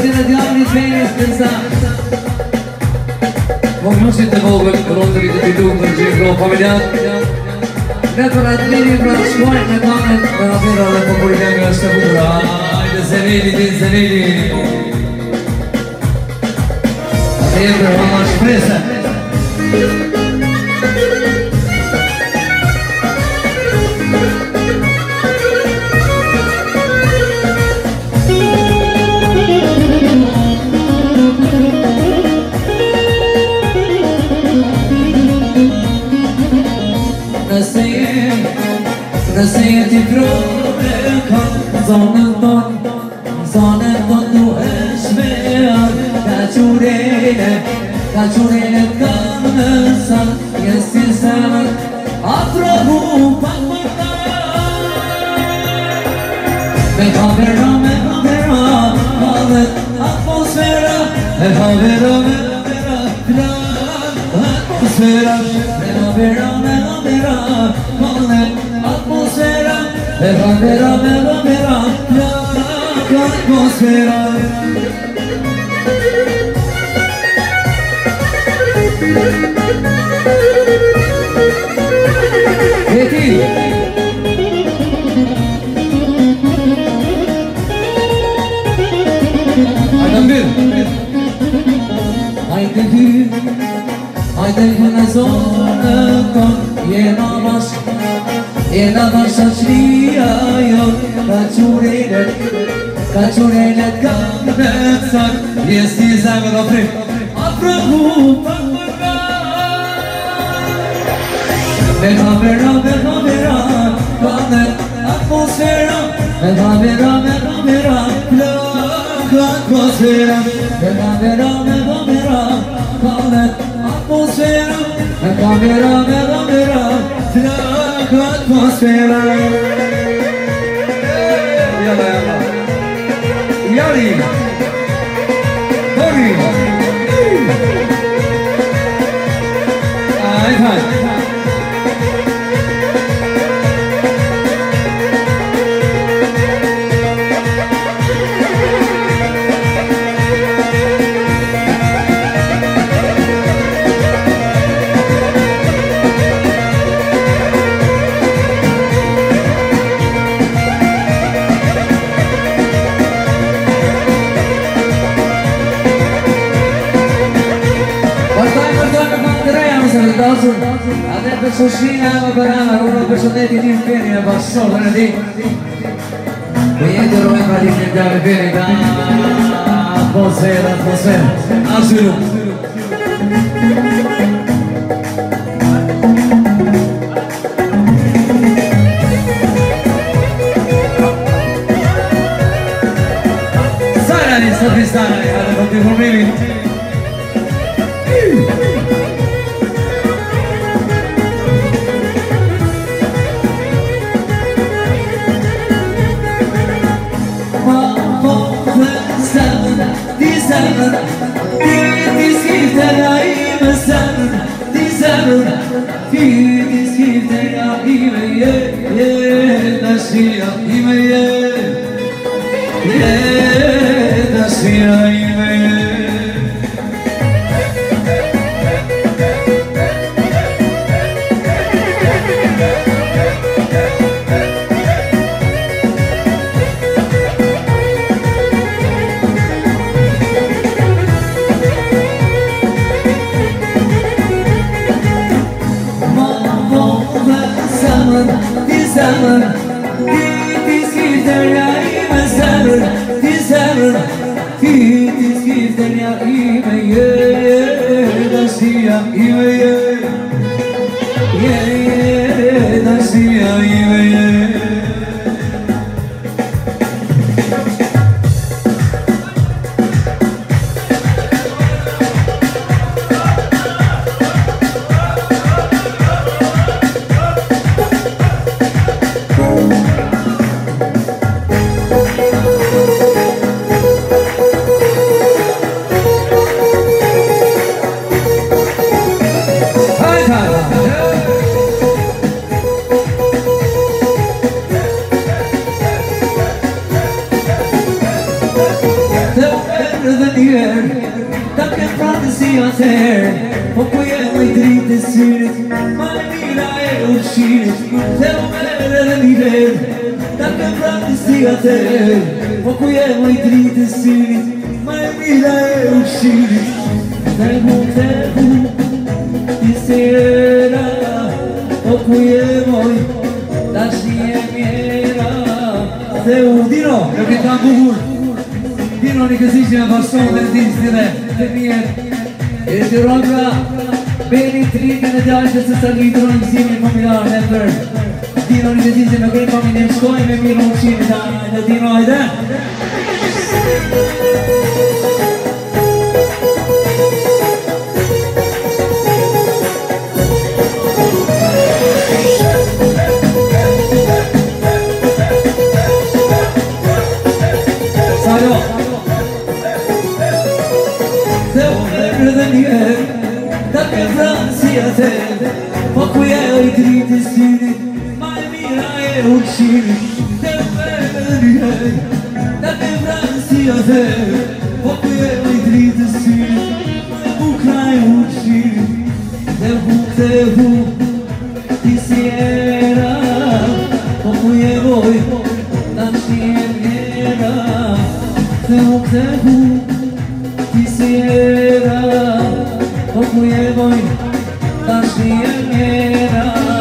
in het jaar niet mee is gestaan. Mocht nog zitten mogen, rond de witte doen van de Jingle familiaal. Net vanuit het medium van de school met mannen, maar dan weer al even voor de gang als de boer. De Zenedi, de Zenedi. Dat heeft er van ons frissen. Nasıl titrone kan zanneton du eşmeğer kaçurene kanısan yesizem atrahu pakmada mekavera malet atmosfera mekavera atmosfera mekavera malet atmosfera, vera, atmosfera. Betty. Haydi bana zorla Yena başa çriyayon Kaçurene kanetsak Jesti zemra fri Aprahu pakmurga Vera Kanet atmosfera Vera Plak atmosfera Vera Kanet atmosfera Vera Plak atmosfera Yalla Yari Hori Ayhan Adesso Soshina Barana, uno personetti di impegno, ma solo di Vedete come fa di diventare bene da atmosfera, Asulu Sarani, Sofistana, alle proprie problemi dhe njerë Ta ke pratë si atëherë Po ku je më i dritë e syrit Ma e mira e ushqirit Te u merë dhe njerë Ta ke pratë si atëherë Po ku je më i dritë e syrit Ma e mira e ushqirit Te hu Ti se era Po ku je moj Ta shnie mjera Te u Dino, në këtë kam bukur Dino një kësi që me bashkon dhe në stile Të mjerë E të rogra Beni të rritë në djallë që se sa litë në mësimi më milarë në për Dino një kësi që me kërë pa minim shkoj me mirë në qimi Në Dino hajde Ta ke vranë si atë Po ku je i dritë i synit Ma e mira e ushqimit Te vërë njëherë Ta ke vranë si atë Po ku je i dritë i synit Ma e bukra e ushqimit Te hu Ti si era Po ku je voj Ta shqie mjera Te hu Ti si era Po ku je voj, ta shnie mjera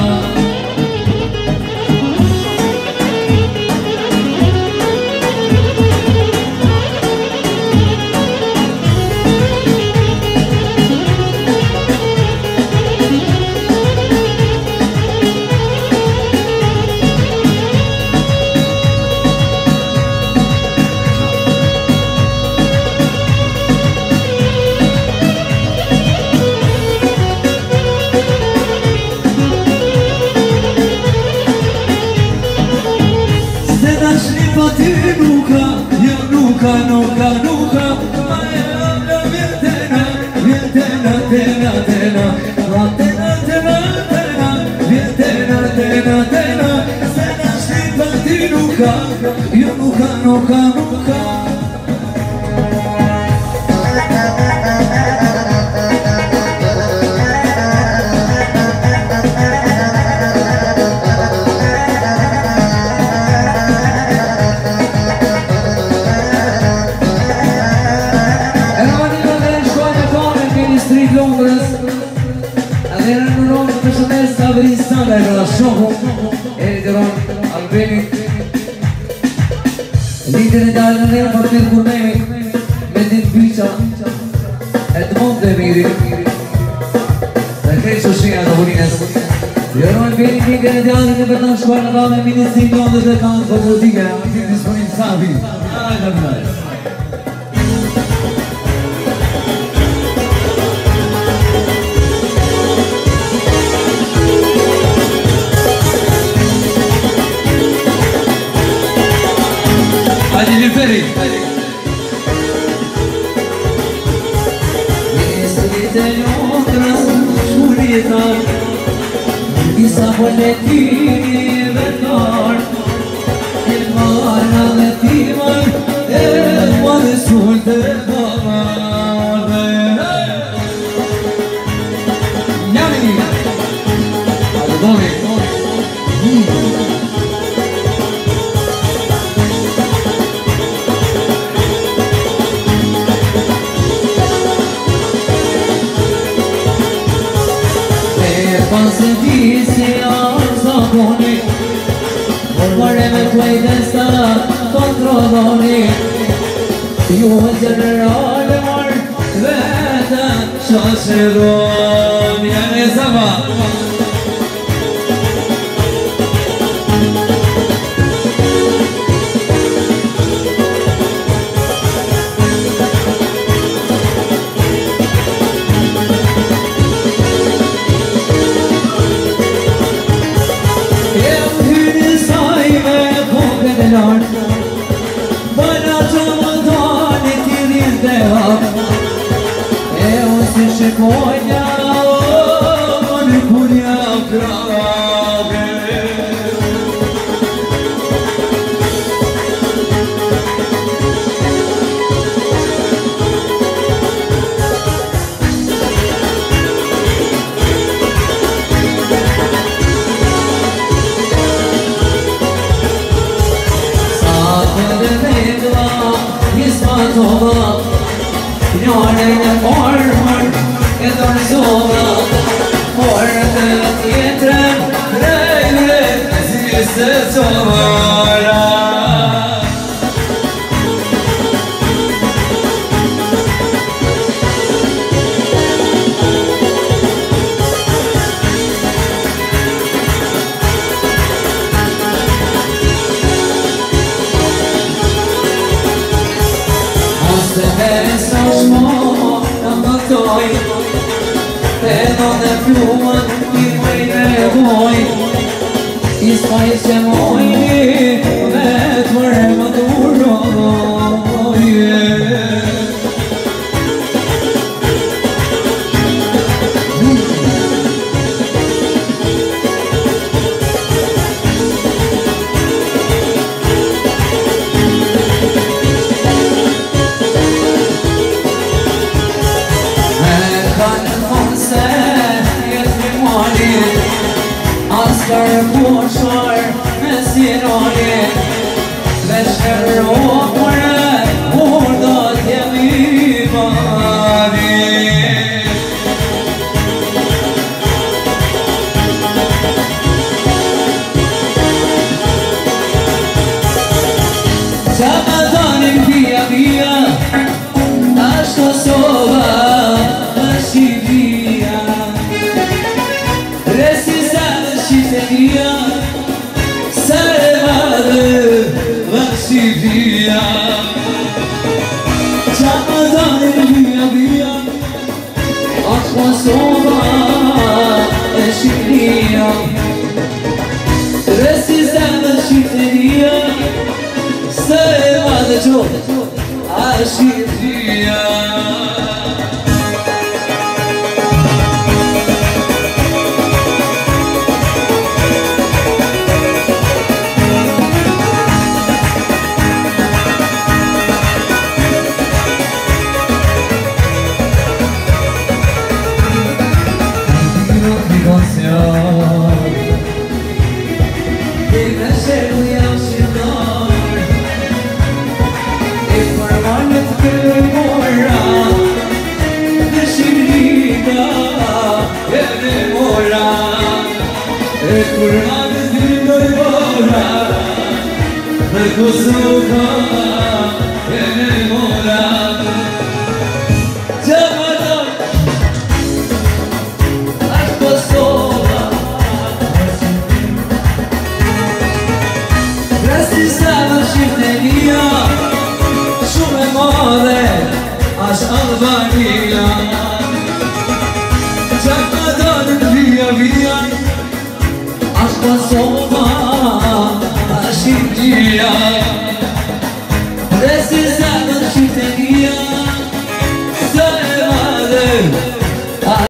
Ma e anga vjetena Vjetena Se na shlipa ti nuka Jo nuka Avristan e la shohu E rrideron Albenit Lidin e dalë në nërë për të kurnemi Me dit byqa E të mund dhe miri Dhe krej shoshia të burinës Rrideron Albenit Lidin e dalë në për të shkuar në dame Ministrin në dhe kanë për politike Amin disponim sabi Ajde përnaj Hadi Nilperi Ministrite lotras shuritar Isa bolletini vetar Ilmana dhe timar Elma dhe sulte bamarde Njani Hadi doni Pasë ti si arzakoni Mare me kujdesa kontroloni Ju e generale marë vetën shashedon Jene zaba Bana të më dani ti rrinte hap E unë si shikojnja o në punja krave tova Njone në formër e dorëzova Forën të tjetërën Rejre si se covara Në plumat i mëjnë e voj I s'paj që mojni Vetë mërë më duroj Asgar poshar me sinoni Vesh në rokëre Urdo t'jemi mari Qa më dhanin via via Tash Kosova është i via Shqiteria Se madhe Vashivia Qa më dhanin via via Atë Kosova e Shqipëria Resi zemë Shqiteria Se madhe gjohë A Shqipëria Kosova e mora Gjamadan Atë Kosova Resti zemë Shqipëria Shumë e madhe Ashtë Albania Gjamadan via via Atë Kosova A Shqipëria